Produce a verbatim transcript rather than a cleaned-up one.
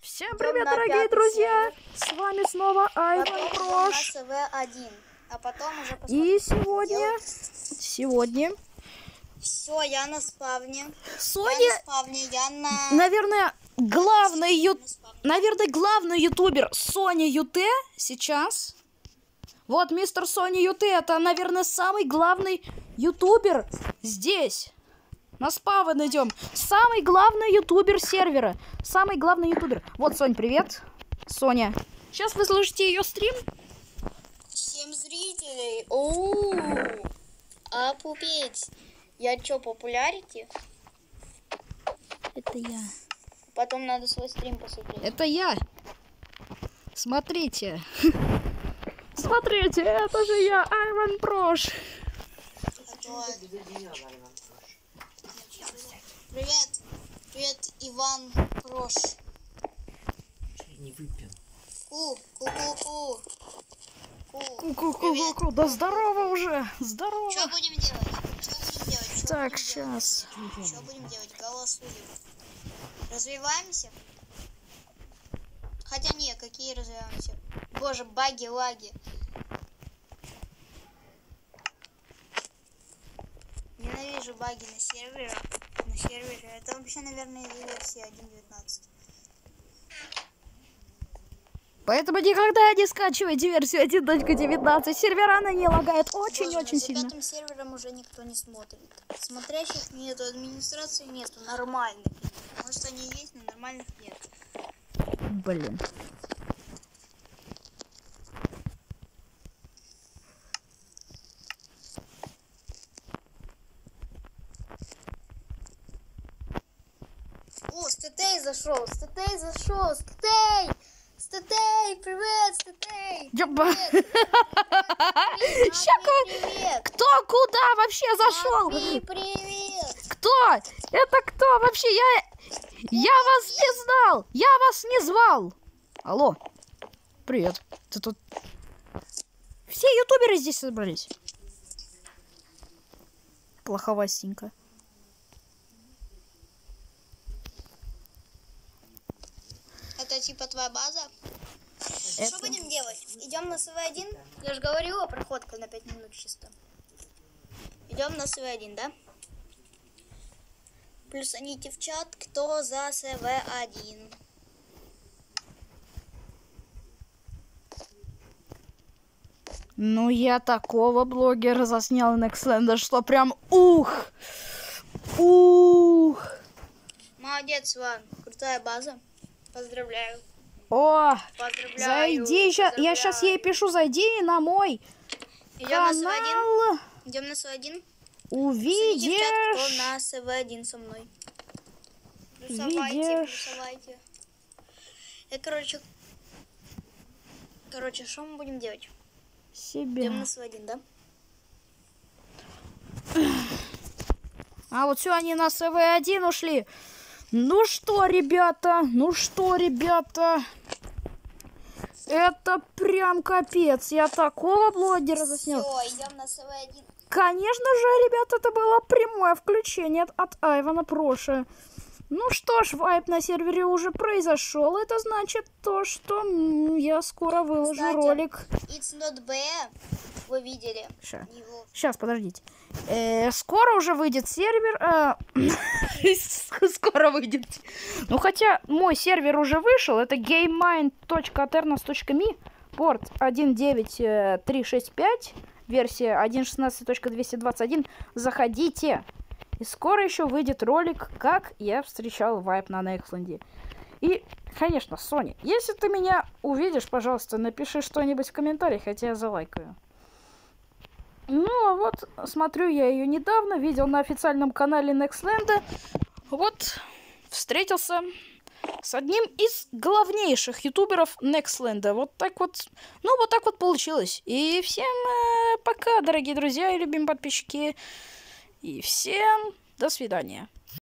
Всем привет, дорогие друзья! С вами снова Айван Прош. А потом уже И сегодня... Сегодня... Все, я на спавне. Соня... Я на спавне, я на... Наверное, главный ю... Наверное, главный ютубер Соня ЮТ сейчас. Вот мистер Соня ЮТ, это, наверное, самый главный ютубер здесь. На спавн идем. Самый главный ютубер сервера. Самый главный ютубер. Вот, Сонь, привет. Соня. Сейчас вы слушаете ее стрим. Всем зрителей. Оу, опупеть. Я чё, популярити? Это я. Потом надо свой стрим посмотреть. Это я. Смотрите. Смотрите, это же я, Айван Прош. Привет. Привет, Иван Прош. Не выпил. Ку, ку, ку, ку. Ку-ку-ку-ку-ку. Да здорово уже. Здорово. Что будем делать? Что будем делать? Чё Так, будем сейчас. делать? Что будем делать? Голосуем. Развиваемся? Хотя не, какие развиваемся? Боже, баги, лаги. Ненавижу баги на сервере. На сервере. Это вообще, наверное, из версии один точка девятнадцать. Поэтому никогда не скачивайте версию один точка девятнадцать. Сервера она не лагает очень-очень За сильно. пятым сервером уже никто не смотрит. Смотрящих нету, администрации нету, нормальных. Может, они есть, но нормальных нет. Блин. О, Стетей зашел, Стетей зашел, Стетей! Стетей, привет, Стетей! Ёба. Ща Привет! Кто куда вообще зашел? Матвей, привет! Кто? Это кто вообще? Я... Я вас не знал! Я вас не звал! Алло. Привет. Ты тут... Все ютуберы здесь собрались. Плоховастенько. Это типа твоя база? Это- Что будем делать? Идем на СВ один? Я же говорила, проходка на пять минут чисто. Идем на СВ один, да? Плюсаните в чат, кто за СВ один. Ну, я такого блогера заснял Nextlander, что прям ух! Ух! Молодец, Ван. Крутая база. Поздравляю. О! Поздравляю. Зайди, ща- я сейчас ей пишу, зайди на мой Идем на СВ один. канал. Идем на СВ один. Увидишь. Плюсаните в чат, кто на СВ один со мной. Плюсовайте, Видишь. плюсовайте. И, короче... Короче, что мы будем делать? Идем Себя. на СВ один, да? А вот все, они на СВ один ушли. Ну что, ребята, ну что, ребята. Это прям капец. Я такого блогера заснял. Все, идем на СВ один. Конечно же, ребята, это было прямое включение от Айвана Проша. Ну что ж, вайп на сервере уже произошел. Это значит то, что м, я скоро выложу Кстати, ролик. It's not bad. Вы видели Ща. его? Сейчас, подождите. Э, скоро уже выйдет сервер. э, Скоро выйдет. Ну, хотя мой сервер уже вышел. Это gamemind точка aternos точка ми. Порт один девять три шесть пять. Версия один шестнадцать точка двести двадцать один. Заходите. И скоро еще выйдет ролик, как я встречал вайп на Nextlander. И, конечно, Соня, если ты меня увидишь, пожалуйста, напиши что-нибудь в комментариях, я тебя залайкаю. Ну, а вот, смотрю я ее недавно, видел на официальном канале Nextlander. Вот, встретился с одним из главнейших ютуберов Nextlander. Вот так вот, ну, вот так вот получилось. И всем э, пока, дорогие друзья и любимые подписчики. И всем до свидания.